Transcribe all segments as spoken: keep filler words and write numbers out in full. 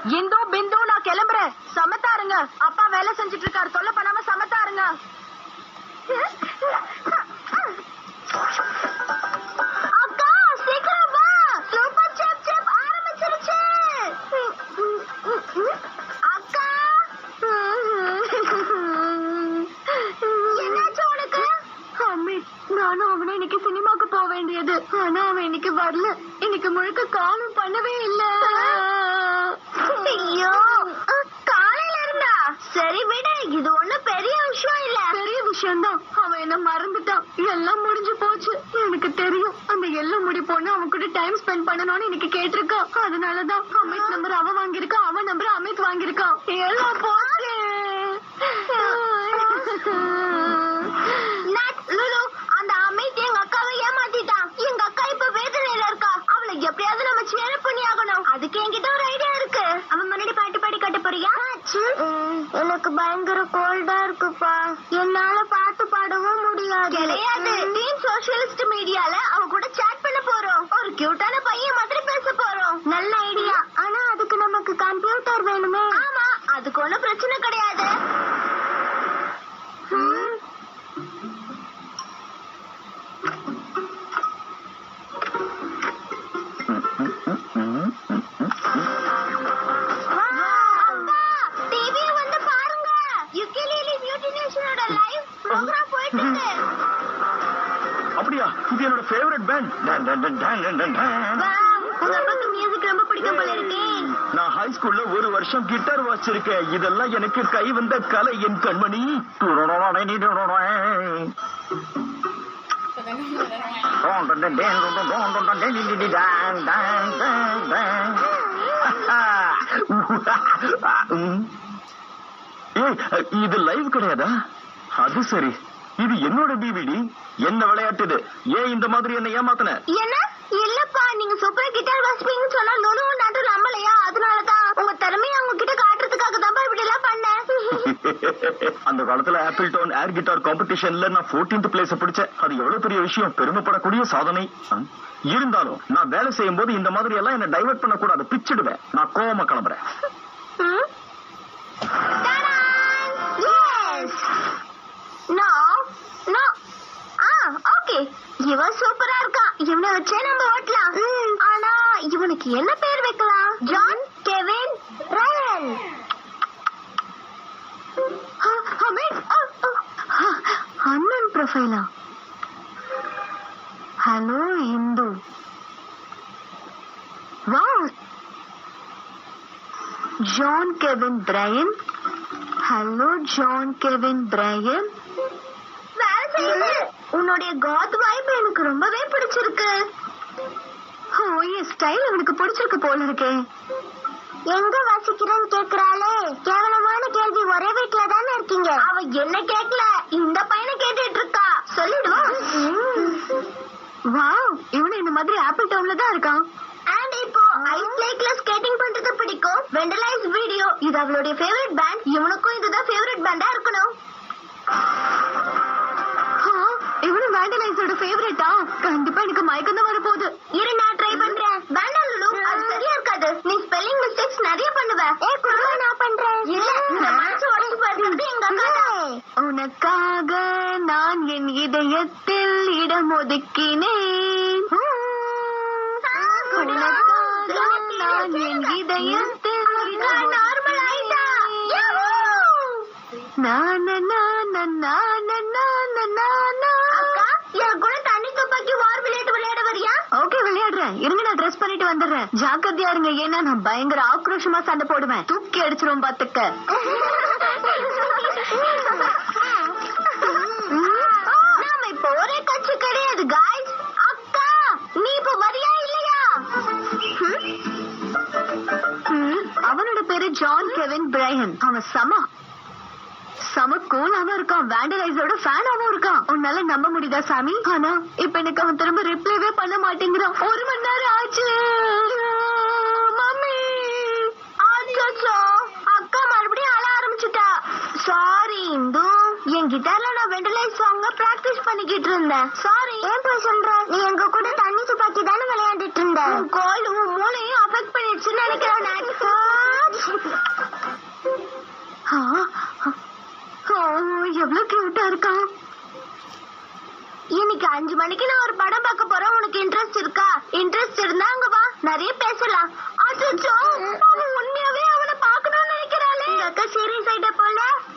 இந்து பிந்து நான் கிளம்புறேன். சமத்தாருங்க, அப்பா வேலை செஞ்சுட்டு இருக்காரு, தொல்லை பண்ணாம சமத்தாருங்க. அக்கா சீக்கிரம் வா, சூப்பர் செப் செப் ஆரம்பிச்சிருச்சு. அக்கா என்னாச்சு உனக்கு? அமித், நானும் அவனும் இன்னைக்கு சினிமாக்கு போக வேண்டியது, ஆனா அவன் இன்னைக்கு வரல. இன்னைக்கு முழுக்க காலும் பண்ணவே இல்ல. ஐயோ, காலையில இருந்தா சரி விடு, இது ஒண்ணும் பெரிய விஷயம் இல்ல. பெரிய விஷயம் தான், அவன் என்ன மறந்துட்டான். எல்லாம் முடிஞ்சு போச்சு. எனக்கு தெரியும், அந்த எல்லாம் முடி பொண்ணு அவன் கூட டைம் ஸ்பெண்ட் பண்ணணும்னு இன்னைக்கு கேட்டிருக்கான். அதனாலதான் அமித் நம்பர் அவன் வாங்கியிருக்கான், அவன் நம்பர் அமித் வாங்கியிருக்கான். எல்லாம் போச்சு. அந்த அமித் எங்க அக்காவை ஏமாத்திட்டான். எங்க அக்கா இப்ப வேதனையில இருக்கா. அவளை எப்படியாவது நம்ம சேர பண்ணி ஆகணும். அதுக்கு என்கிட்ட ஒரு ஐடியா இருக்கு. அவன் முன்னாடி பாட்டு பாடி காட்ட போறியா? எனக்கு பயங்கர கோல்டா இருக்குப்பா, என்னால பாட்டு பாடவும் முடியாது. கிடையாது, டீம் சோஷியலிஸ்ட் மீடியால அவ கூட சாட் பண்ண போறோம். ஒரு கியூட்டான பையன் மாதிரி பேச போறோம். நல்ல ஐடியா, ஆனா அதுக்கு நமக்கு கம்ப்யூட்டர் வேணுமே. ஆமா, அதுக்கு ஒண்ணும் பிரச்சனை கிடையாது. அப்படியா? இது என்னோட ஃபேவரட் பேண்ட். மியூசிக் ரொம்ப பிடிக்கும் போல இருக்கே. நான் ஹை ஸ்கூல்ல ஒரு வருஷம் கிட்டார் வாசிச்சிருக்கேன். இதெல்லாம் எனக்கு கை வந்த கலை என் கண்மணி. இது லைவ் கிடையாதா? அது சரி, இது என்னோட டிவிடி. என்ன விளையாட்டுது? ஏன் இந்த மாதிரி என்ன ஏமாத்தின? என்ன? இல்லப்பா, நீங்க சூப்பரா கிட்டார் வாசிப்பீங்கன்னு சொன்னா லோலோ நாட்டு நம்பலையா? அதனாலதான் உங்க திறமையை அவங்க கிட்ட காட்டுறதுக்காக தான் இப்படி எல்லாம் பண்ணேன். அந்த காலத்துல ஆப்பிள் டவுன் ஏர் கிட்டார் காம்படிஷன்ல நான் பதினான்காவது பிளேஸ் பிடிச்சேன். அது எவ்வளவு பெரிய விஷயம், பெருமைப்படக்கூடிய சாதனை. இருந்தாலும் நான் வேலை செய்யும் போது இந்த மாதிரி எல்லாம் என்ன டைவர்ட் பண்ண கூடாது, பிச்சிடுவேன். நான் கோவமா கிளம்புறேன். இவன் சூப்பரா இருக்கான், இவனை வச்சே நம்ம ஓட்டலாம். ஆனா இவனுக்கு என்ன பேர் வைக்கலாம்? John Kevin Brian. அண்ணன் ப்ரொஃபைலா? Hello Indhu. Wow, John Kevin Brian. Hello John Kevin Brian. உன்னுடைய காத் வைப் எனக்கு ரொம்பவே பிடிச்சிருக்கு. ஓ, என் ஸ்டைல் உனக்கு பிடிச்சிருக்கு போல இருக்கே. எங்க வாசிக்கிறேன்னு கேக்குறாளே, கேவலமான கேள்வி. ஒரே வீட்டுல தானே இருக்கீங்க. அவ என்ன கேட்கல, இந்த பையனை கேட்டுட்டு இருக்கா. சொல்லிடுவோம். வாவ், இவனு இந்த மாதிரி ஆப்பிள் டவுன்ல தான் இருக்கான். அண்ட் இப்போ ஐஸ் லேக்ல ஸ்கேட்டிங் பண்றது பிடிக்கும். வெண்டலைஸ் வீடியோ, இது அவளுடைய ஃபேவரட் பேண்ட். இவனுக்கும் இதுதான் ஃபேவரட் பேண்டா இருக்கணும். இவனும் வேண்டலைஸோட ஃபேவரட்டா? கண்டிப்பா எனக்கு மயக்கம் தான் வரப்போகுது. இரு, நான் ட்ரை பண்றேன். வேண்டாம் லுலு, அது சரியா இருக்காது. நீ ஸ்பெல்லிங் மிஸ்டேக்ஸ் நிறைய பண்ணுவ. ஏ குருமா, நான் பண்றேன். இல்ல, இந்த மனசு உடைச்சு போறது எங்க அக்கா தான். உனக்காக நான் என் இதயத்தில் இடம் ஒதுக்கினேன். உனக்காக நான் என் இதயத்தில் நார்மல் ஆயிட்டா. நான் நான் நான் இருங்க, நான் ட்ரெஸ் பண்ணிட்டு வந்துடுறேன். ஜாக்கிரதையா இருங்க, ஏன்னா நான் பயங்கர ஆக்ரோஷமா சண்டை போடுவேன். தூக்கி அடிச்சிரும் பாத்துக்க. நாம இப்ப ஒரே கட்சி கிடையாது காய்ஸ். அக்கா, நீ இப்ப வரியா இல்லையா? அவனோட பேரு ஜான் கெவின் பிரையன். அவன் சம சம கூலாவும் இருக்கான், வேண்டலைஸோட ஃபேனாவும் இருக்கான். உன்னால நம்ப முடியுதா சாமி? ஆனா இப்ப எனக்கு அவன் திரும்ப ரிப்ளைவே பண்ண மாட்டேங்கிறான். ஒரு மணி நேரம் ஆச்சு. மம்மி, அக்கா மறுபடியும் அழ ஆரம்பிச்சுட்டா. சாரி இந்து, என் கிட்டார்ல நான் வெண்டலைஸ் சாங்க பிராக்டிஸ் பண்ணிக்கிட்டு இருந்தேன். சாரி. ஏன் போய் சொல்ற? நீ எங்க கூட தண்ணி துப்பாக்கி தானே விளையாண்டுட்டு இருந்த. கோல் உன் மூளையும் அஃபெக்ட் பண்ணிடுச்சுன்னு நினைக்கிறேன். எவ்வளவு கியூட்டா இருக்கான். இன்னைக்கு அஞ்சு மணிக்கு நான் ஒரு படம் பார்க்க போறேன். உனக்கு இன்ட்ரெஸ்ட் இருக்கா? இன்ட்ரெஸ்ட் இருந்தா அங்க வா, நிறைய பேசலாம். அச்சோ, அவன் உண்மையாவே அவனை பார்க்கணும்னு நினைக்கிறாளே. எங்க அக்கா சீரியஸ் ஆயிட்ட போல.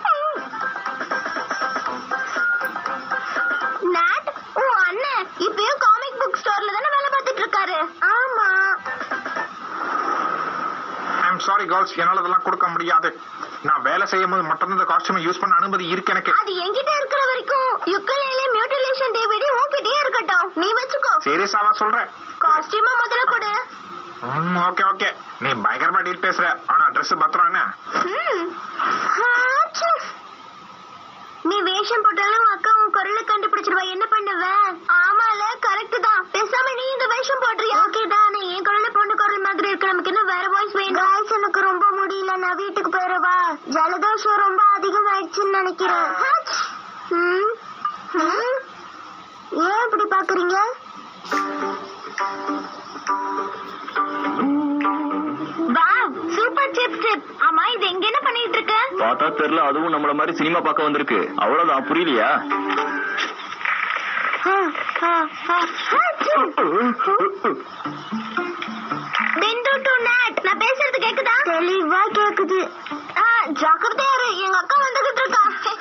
நாட், உன் அண்ணன் இப்பயும் காமிக் புக் ஸ்டோர்ல தானே வேலை பார்த்துட்டு இருக்காரு. ஆமா. ஐம் சாரி கேர்ள்ஸ், என்னால இதெல்லாம் கொடுக்க முடியாது. நான் வேலை செய்யும் போது மட்டும் இந்த காஸ்டியூமை யூஸ் பண்ண அனுமதி இருக்கு எனக்கு. அது என்கிட்ட இருக்கிற வரைக்கும் யுக்கலேலே மியூட்டிலேஷன் டிவிடி உன்கிட்டயே இருக்கட்டும். நீ வச்சுக்கோ. சீரியஸாவா சொல்றேன்? காஸ்டியூமை முதல்ல கொடு. ஓகே ஓகே, நீ பயங்கரமா டீல் பேசுற. ஆனா ட்ரெஸ் பத்திரம் என்ன? நீ வேஷம் போட்டாலும் உன் அக்கா உன் குரலை கண்டுபிடிச்சிருவா. என்ன பண்ணுவ? ஆமால, கரெக்ட் தான். பேசாம நீ இந்த வேஷம் போடுறியா? ஓகே தான். என் குரல பொண்ணு குரல் மாதிரி இருக்கு. நமக்கு என்ன வேற வாய்ஸ் வேணும்? வாய்ஸ் எனக்கு ரொம்ப முடியல. நான் வீட்டுக்கு போயிடவா? ஜலதோஷம் ரொம்ப அதிகமாயிடுச்சுன்னு நினைக்கிறேன். ஏன் இப்படி பாக்குறீங்க? சூப்பர் சிப் சிப். ஆமா, இது எங்க என்ன பண்ணிட்டு இருக்க? பார்த்தா தெரியல, அதுவும் நம்மள மாதிரி சினிமா பார்க்க வந்திருக்கு. அவ்வளவுதான், புரியலையா? பிந்து டு நாட், நான் பேசுறது கேக்குதா? தெளிவா கேக்குது. ஜாக்கிரதையா இரு, எங்க அக்கா வந்துகிட்டு இருக்கா.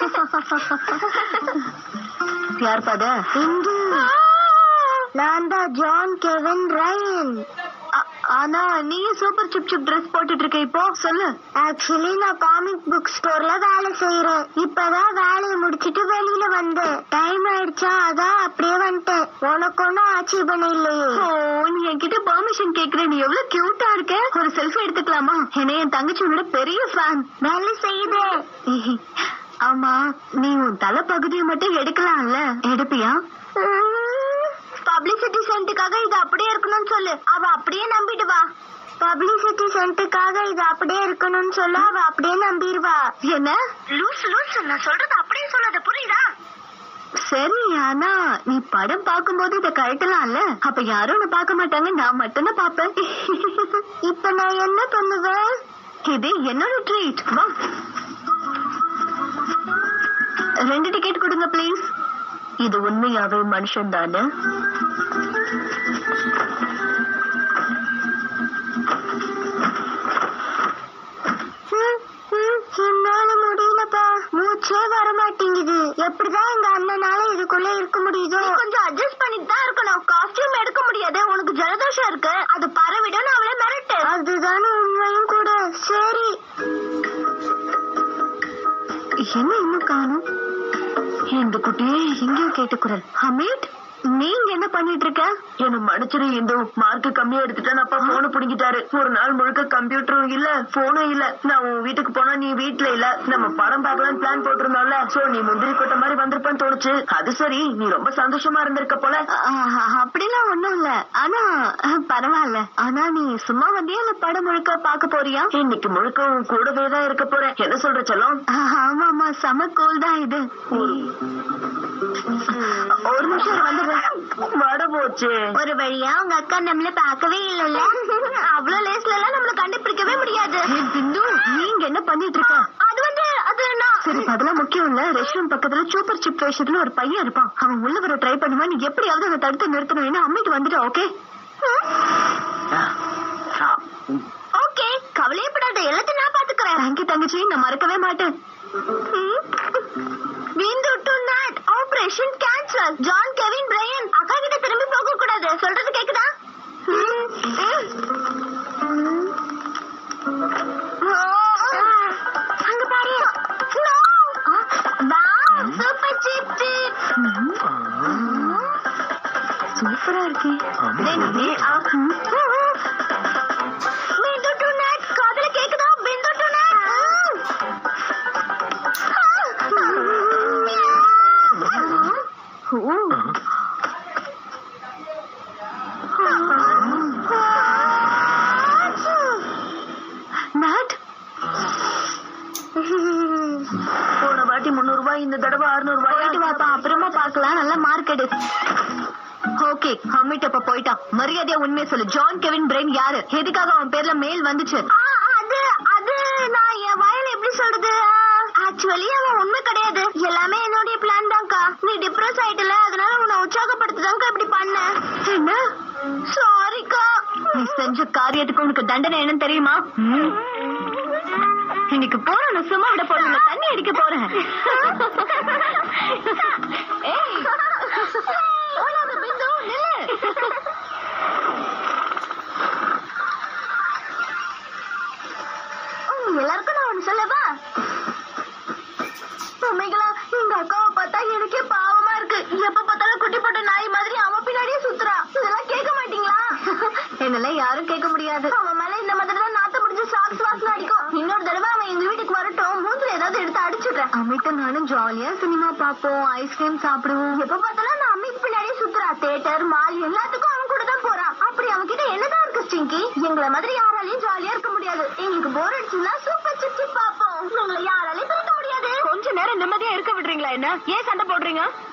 யார் பாத? பிந்து. நான் தான் ஜான் கெவின் ரயன். ஆனா நீ சூப்பர் சிப் சிப் ட்ரெஸ் போட்டுட்டு இருக்க. இப்போ சொல்லு. ஆக்சுவலி நான் காமிக் புக் ஸ்டோர்ல வேலை செய்யறேன். இப்பதான் வேலையை முடிச்சிட்டு வெளியில வந்தேன். டைம் ஆயிடுச்சா, அதான் அப்படியே வந்துட்டேன். உனக்கு ஒன்னும் ஆட்சேபனை இல்லையே. ஓ, நீ என்கிட்ட பெர்மிஷன் கேக்குற. நீ எவ்வளவு கியூட்டா இருக்க. ஒரு செல்ஃபி எடுத்துக்கலாமா? என்ன, என் தங்கச்சியோட பெரிய ஃபேன். வேலை செய்யுதே. ஆமா, நீ உன் தலை பகுதியை மட்டும் எடுக்கலாம்ல, எடுப்பியா? பப்ளிசிட்டி சென்ட்டுக்காக இது அப்படியே இருக்கணும்னு சொல்லு. அவ அப்படியே நம்பிடுவா. பப்ளிசிட்டி சென்ட்டுக்காக இது அப்படியே இருக்கணும்னு சொல்ல அவ அப்படியே நம்பிடுவா. என்ன லூஸ் லூஸ்? நான் சொல்றது அப்படியே சொல்லாத, புரியுதா? சரி, ஆனா நீ படம் பார்க்கும்போது இதை கழட்டலாம்ல. அப்ப யாரும் உன்னை பார்க்க மாட்டாங்க, நான் மட்டும் தான் பாப்பேன். இப்ப நான் என்ன பண்ணுவேன்? இது என்னோட ட்ரீட். வா, ரெண்டு டிக்கெட் கொடுங்க பிளீஸ். இது உண்மையாவே மனுஷன் தானே? என்னால முடியலப்பா, மூச்சே வர மாட்டேங்குது. எப்படிதான் எங்க அண்ணனால இதுக்குள்ள இருக்க முடியுதோ? கொஞ்சம் அட்ஜஸ்ட் பண்ணிட்டு தான் இருக்கணும். காஸ்டியூம் எடுக்க முடியாது. உனக்கு ஜலதோஷம் இருக்கு, அது பரவிடும். அவளை மிரட்டு. அதுதானே உண்மையும் கூட. சரி, என்ன இன்னும் காணும்? இந்த குட்டியே எங்கேயோ கேட்ட குரல். ஹமீட், நீங்க என்ன பண்ணிட்டு இருக்க? என்ன மன்னிச்சிரு இந்து, மார்க் கம்மியா எடுத்துட்டேன். அப்பா போன புடிங்கிட்டாரு. ஒரு நாள் முழுக்க கம்ப்யூட்டரும் இல்ல, போனும் இல்ல. நான் உன் வீட்டுக்கு போனா நீ வீட்டுல இல்ல. நம்ம படம் பார்க்கலாம் பிளான் போட்டிருந்தோம்ல. சோ நீ முந்திரி கொட்ட மாதிரி வந்திருப்பேன்னு தோணுச்சு. அது சரி, நீ ரொம்ப சந்தோஷமா இருந்திருக்க போல. அப்படிலாம் ஒண்ணும் இல்ல. ஆனா பரவாயில்ல. ஆனா நீ சும்மா வந்தியா இல்ல படம் முழுக்க பாக்க போறியா? இன்னைக்கு முழுக்க உன் கூடவே தான் இருக்க போறேன். என்ன சொல்ற செல்லம்? ஆமா ஆமா, செம கூல் தான் இது. ஒரு நிமிஷம் வந்து வட போச்சு. ஒரு வழியா உங்க அக்கா நம்மள பாக்கவே இல்லல்ல. அவ்வளவு லேஸ்ல எல்லாம் நம்மள கண்டுபிடிக்கவே முடியாது. பிந்து, நீங்க என்ன பண்ணிட்டு இருக்க? அது வந்து அது நான் சரி, அதெல்லாம் முக்கியம் இல்ல. ரெஸ்டாரண்ட் பக்கத்துல சூப்பர் சிப் வேஷத்துல ஒரு பையன் இருப்பான். அவன் உள்ள வர ட்ரை பண்ணுவான். நீ எப்படியாவது அதை தடுத்து நிறுத்தணும். ஏன்னா அம்மைக்கு வந்துட்டு. ஓகே ஓகே, கவலையப்படாத, எல்லாத்தையும் நான் பாத்துக்கிறேன். தேங்க்யூ தங்கச்சி, நான் மறக்கவே மாட்டேன். விந்து do not, operation cancel. John Kevin Brian, அக்கா கிட்ட திரும்பி போக கூடாது. சொல்றது கேக்குதா? அங்க பாரு. சூப்பர் சிப் சிப். சூப்பரா இருக்கு. பிந்து டு நாட், காதுல கேக்குதா? Bindu do not. போன வாட்டி முன்னூறு ரூபாய் இந்த தடவை அறுநூறு ரூபாய் வாப்பா, அப்புறமா பாக்கலாம். நல்ல மார்க் எடு. ஓகே, அம்மிட்ட இப்ப போயிட்டான். மரியாதையா உண்மையை சொல்லு. ஜான் கெவின் பிரெயின் யாரு? எதுக்காக அவன் பேர்ல மெயில் வந்துச்சு? அது அது நான் என் வாயில எப்படி சொல்றது? ஆக்சுவலி அவன் உண்மை கிடையாது. எல்லாமே என்னுடைய பிளான் தான்க்கா. நீ டிப்ரெஸ் ஆயிட்டல, அதனால உன்னை உற்சாகப்படுத்துதான்க்கா இப்படி பண்ண. என்ன? சாரிக்கா. நீ செஞ்ச காரியத்துக்கு உனக்கு தண்டனை என்னன்னு தெரியுமா? இன்னைக்கு போறேன், சும்மா விட போறேன், தண்ணி அடிக்க போறேன். எல்லாருக்கும் நான் ஒண்ணு சொல்லவா? உண்மைகளா, எங்க அக்காவை பார்த்தா எனக்கே பாவமா இருக்கு. எப்ப பார்த்தாலும் குட்டி போட்ட நாய் மாதிரி அவன் பின்னாடியே சுத்துறா. இதெல்லாம் கேட்க மாட்டீங்களா? என்னெல்லாம் யாரும் கேட்க முடியாது. அவன் மேல இந்த மாதிரி தான் நாத்த முடிஞ்ச சாக்ஸ் வாசனை அடிக்கும். இன்னொரு தடவை அவன் எங்க வீட்டுக்கு வரட்டும், மூஞ்சில ஏதாவது எடுத்து அடிச்சுடுறேன். அம்மிட்ட நானும் ஜாலியா சினிமா பாப்போம், ஐஸ்கிரீம் சாப்பிடுவோம். எப்ப பார்த்தாலும் நான் அம்மிக்கு பின்னாடியே சுத்துறா. தியேட்டர், மால் எல்லாத்துக்கும் அவன் கூட தான் போறான். அப்படி அவன் கிட்ட என்னதான் இருக்கு ஸ்டிங்கி? எங்களை மாதிரி யாராலையும் ஜாலியா இருக்க முடியாது. எங்களுக்கு போர் அடிச்சுன்னா சூப்பர் சிப்ஸ் பாப்போம். உங்களை யாராலையும் இருக்க முடியாது. கொஞ்ச நேரம் நிம்மதியா இருக்க விடுறீங்களா? என்ன ஏன் சண்டை போடுறீங்க?